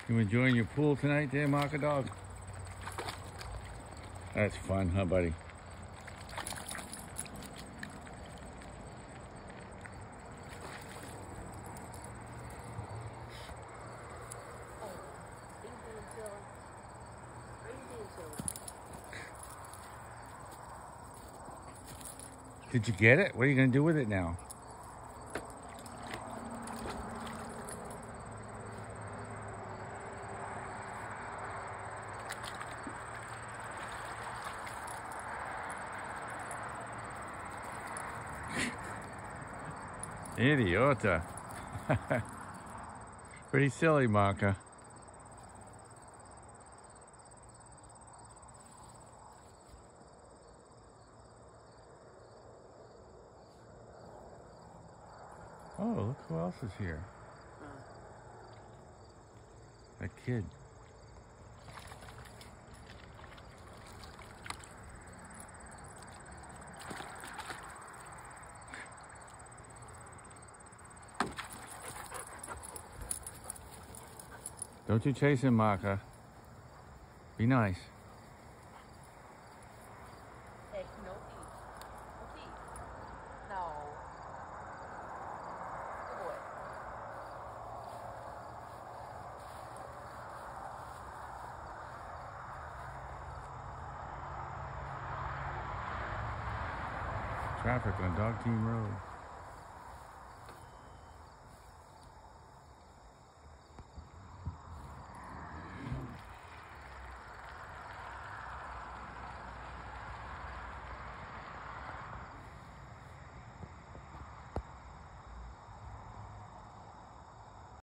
You enjoying your pool tonight there, Marca Dog? That's fun, huh, buddy? Did you get it? What are you going to do with it now? Idiota. Pretty silly, Marca. Oh, look who else is here. That kid. Don't you chase him, Marca. Be nice. Hey, no eat. No eat. No. Good boy. Traffic on Dog Team Road.